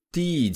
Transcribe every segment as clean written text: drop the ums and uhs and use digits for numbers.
第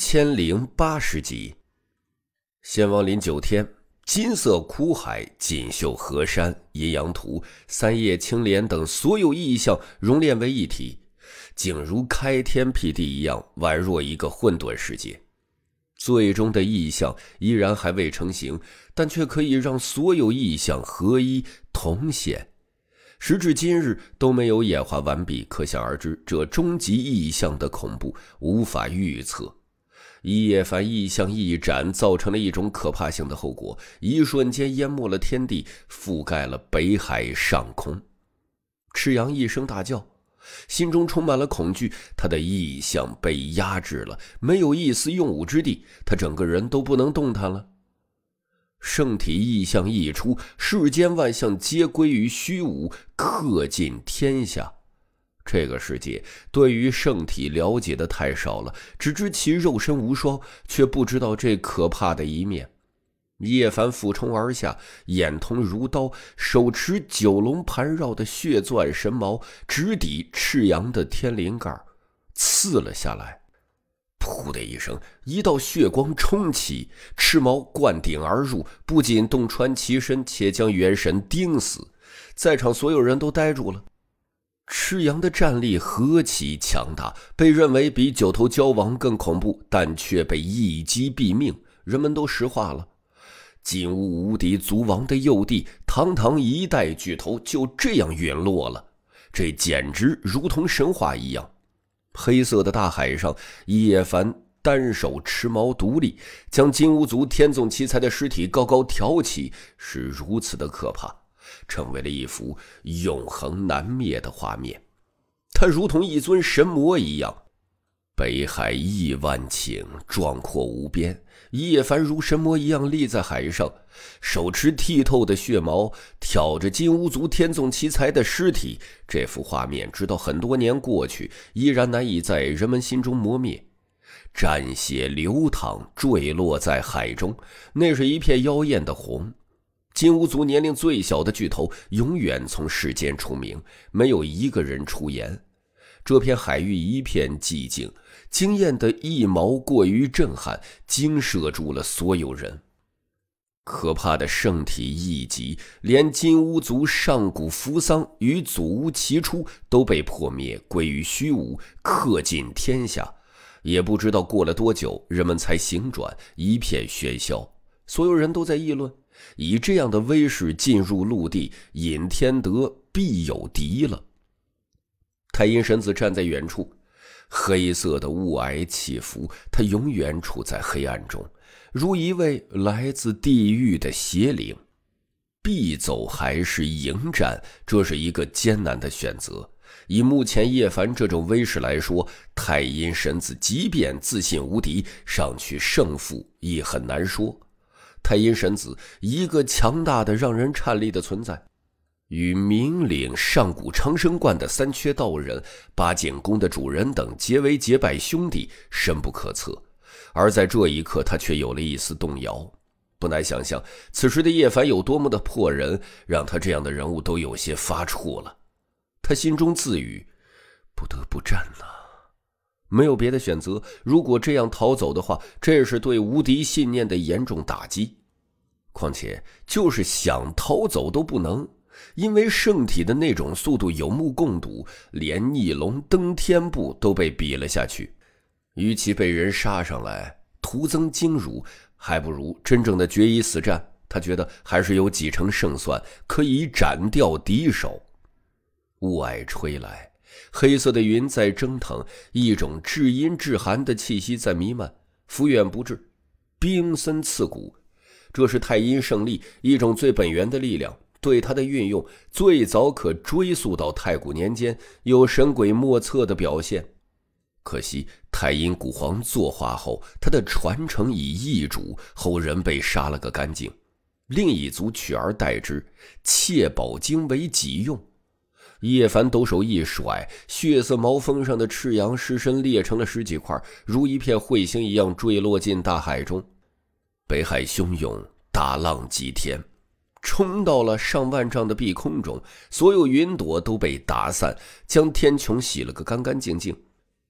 1080集。仙王临9天，金色苦海、锦绣河山、阴阳图、三叶青莲等所有意象熔炼为一体，竟如开天辟地一样，宛若一个混沌世界。最终的意象依然还未成型，但却可以让所有意象合一同现。时至今日都没有演化完毕，可想而知，这终极意象的恐怖无法预测。一叶凡意象一展，造成了一种可怕性的后果，一瞬间淹没了天地，覆盖了北海上空。赤阳一声大叫，心中充满了恐惧，他的意象被压制了，没有一丝用武之地，他整个人都不能动弹了。圣体意象一出，世间万象皆归于虚无，克尽天下。这个世界对于圣体了解的太少了，只知其肉身无双，却不知道这可怕的一面。叶凡俯冲而下，眼瞳如刀，手持九龙盘绕的血钻神矛，直抵赤阳的天灵盖，刺了下来。噗的一声，一道血光冲起，赤矛贯顶而入，不仅洞穿其身，且将元神钉死。在场所有人都呆住了。赤阳的战力何其强大，被认为比九头蛟王更恐怖，但却被一击毙命，人们都石化了。金乌无敌族王的幼弟，堂堂一代巨头就这样陨落了，这简直如同神话一样。黑色的大海上，叶凡单手持矛独立，将金乌族天纵奇才的尸体高高挑起，是如此的可怕，成为了一幅永恒难灭的画面。他如同一尊神魔一样。北海亿万顷，壮阔无边，叶凡如神魔一样立在海上，手持剔透的血矛，挑着金乌族天纵奇才的尸体。这幅画面直到很多年过去，依然难以在人们心中磨灭。战血流淌，坠落在海中，那是一片妖艳的红。金乌族年龄最小的巨头永远从世间出名，没有一个人出言。这片海域一片寂静，惊艳的一矛过于震撼，惊慑住了所有人。可怕的圣体一击，连金乌族上古扶桑与祖屋齐出都被破灭，归于虚无，克尽天下。也不知道过了多久，人们才醒转，一片喧嚣，所有人都在议论，以这样的威势进入陆地，尹天德必有敌了。太阴神子站在远处，黑色的雾霭起伏，他永远处在黑暗中，如一位来自地狱的邪灵。必走还是迎战，这是一个艰难的选择。以目前叶凡这种威势来说，太阴神子即便自信无敌，上去胜负也很难说。太阴神子一个强大的让人颤栗的存在，与明岭上古长生观的三缺道人、八景宫的主人等结为结拜兄弟，深不可测。而在这一刻，他却有了一丝动摇。不难想象，此时的叶凡有多么的迫人，让他这样的人物都有些发怵了。他心中自语：不得不战啊，没有别的选择。如果这样逃走的话，这是对无敌信念的严重打击。况且就是想逃走都不能，因为圣体的那种速度有目共睹，连逆龙登天步都被比了下去。与其被人杀上来徒增惊辱，还不如真正的决一死战。他觉得还是有几成胜算，可以斩掉敌手。雾霭吹来，黑色的云在蒸腾，一种至阴至寒的气息在弥漫，忽远不至，冰森刺骨。这是太阴圣力，一种最本源的力量，对它的运用最早可追溯到太古年间，有神鬼莫测的表现。可惜太阴古皇作化后，他的传承已易主，后人被杀了个干净，另一族取而代之，窃宝经为己用。叶凡抖手一甩，血色毛峰上的赤阳尸身裂成了十几块，如一片彗星一样坠落进大海中。北海汹涌，大浪击天，冲到了上万丈的碧空中，所有云朵都被打散，将天穹洗了个干干净净。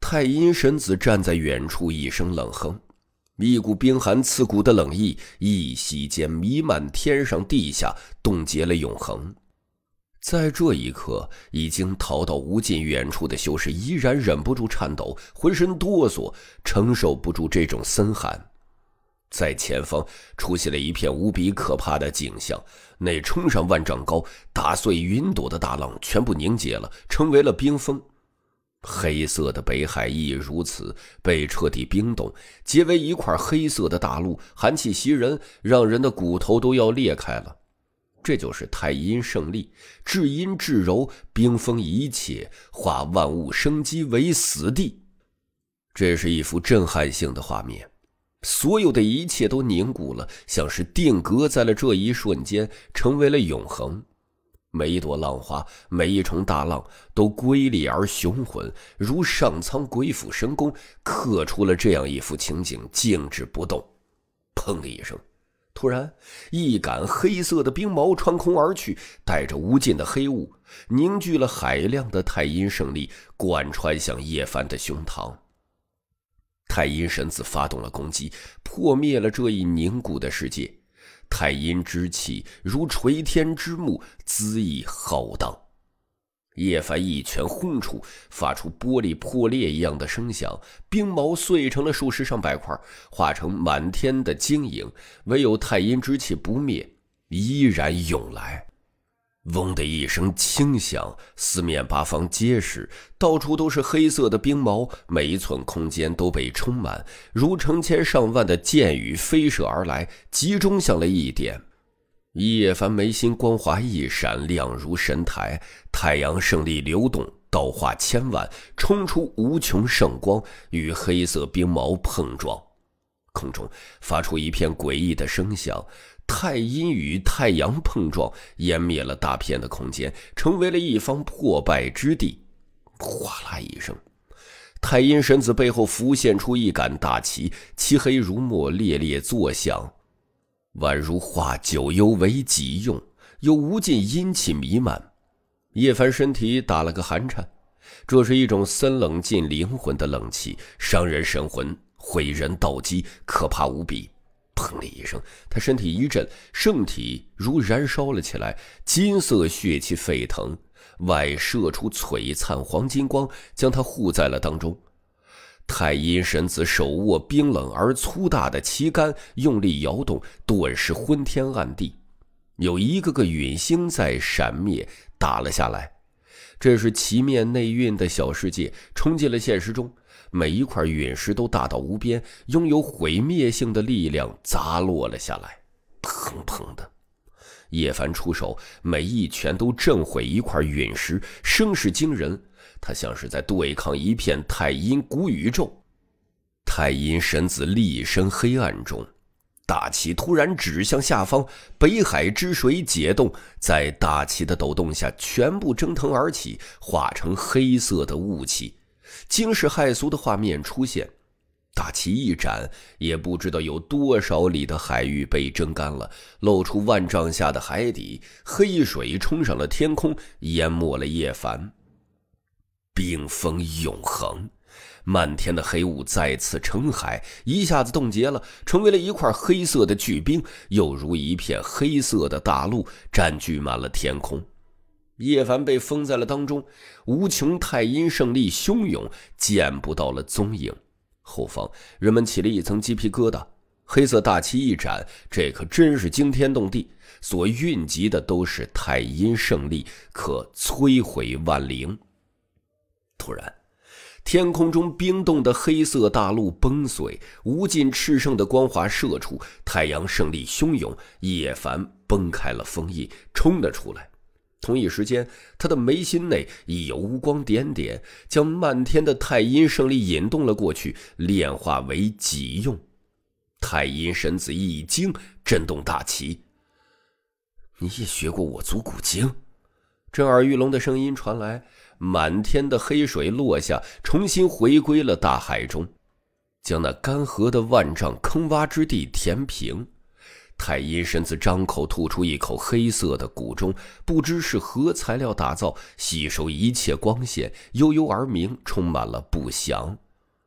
太阴神子站在远处，一声冷哼，一股冰寒刺骨的冷意一息间弥漫天上地下，冻结了永恒。在这一刻，已经逃到无尽远处的修士依然忍不住颤抖，浑身哆嗦，承受不住这种森寒。在前方出现了一片无比可怕的景象，那冲上万丈高、打碎云朵的大浪全部凝结了，成为了冰封。黑色的北海亦如此，被彻底冰冻，结为一块黑色的大陆，寒气袭人，让人的骨头都要裂开了。这就是太阴胜利，至阴至柔，冰封一切，化万物生机为死地。这是一幅震撼性的画面，所有的一切都凝固了，像是定格在了这一瞬间，成为了永恒。每一朵浪花，每一重大浪都瑰丽而雄浑，如上苍鬼斧神工刻出了这样一幅情景，静止不动。砰的一声，突然一杆黑色的冰矛穿空而去，带着无尽的黑雾，凝聚了海量的太阴圣力，贯穿向叶帆的胸膛。太阴神子发动了攻击，破灭了这一凝固的世界。太阴之气如垂天之幕，恣意浩荡。叶帆一拳轰出，发出玻璃破裂一样的声响，冰矛碎成了数十上百块，化成满天的晶莹，唯有太阴之气不灭，依然涌来。嗡的一声轻响，四面八方皆是，到处都是黑色的冰矛，每一寸空间都被充满，如成千上万的箭雨飞射而来，集中向了一点。叶帆眉心光华一闪，亮如神台，太阳胜利流动，道化千万，冲出无穷圣光，与黑色冰矛碰撞。空中发出一片诡异的声响，太阴与太阳碰撞，湮灭了大片的空间，成为了一方破败之地。哗啦一声，太阴神子背后浮现出一杆大旗，漆黑如墨，烈烈作响，宛如化九幽为己用，有无尽阴气弥漫。叶帆身体打了个寒颤，这是一种森冷进灵魂的冷气，伤人神魂，毁人道基，可怕无比。砰的一声，他身体一震，圣体如燃烧了起来，金色血气沸腾，外射出璀璨黄金光，将他护在了当中。太阴神子手握冰冷而粗大的旗杆，用力摇动，顿时昏天暗地，有一个个陨星在闪灭，打了下来。这是旗面内蕴的小世界冲进了现实中，每一块陨石都大到无边，拥有毁灭性的力量，砸落了下来。砰砰的，叶帆出手，每一拳都震毁一块陨石，声势惊人。他像是在对抗一片太阴古宇宙。太阴神子立身黑暗中，大旗突然指向下方，北海之水解冻，在大旗的抖动下全部蒸腾而起，化成黑色的雾气。惊世骇俗的画面出现，大旗一展，也不知道有多少里的海域被蒸干了，露出万丈下的海底，黑水冲上了天空，淹没了叶帆。冰封永恒，漫天的黑雾再次成海，一下子冻结了，成为了一块黑色的巨冰，又如一片黑色的大陆，占据满了天空。叶帆被封在了当中，无穷太阴胜利汹涌，见不到了踪影。后方人们起了一层鸡皮疙瘩，黑色大旗一展，这可真是惊天动地，所蕴集的都是太阴胜利，可摧毁万灵。突然，天空中冰冻的黑色大陆崩碎，无尽炽盛的光华射出，太阳胜利汹涌，叶帆崩开了封印，冲了出来。同一时间，他的眉心内已有乌光点点，将漫天的太阴胜利引动了过去，炼化为己用。太阴神子一惊，震动大旗：“你也学过我族古经？”震耳欲聋的声音传来，满天的黑水落下，重新回归了大海中，将那干涸的万丈坑洼之地填平。太阴神子张口吐出一口黑色的骨钟，不知是何材料打造，吸收一切光线，悠悠而明，充满了不祥。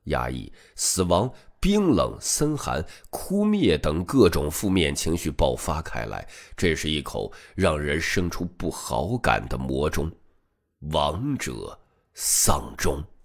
压抑、死亡、冰冷、森寒、枯灭等各种负面情绪爆发开来，这是一口让人生出不好感的魔钟。亡者丧钟。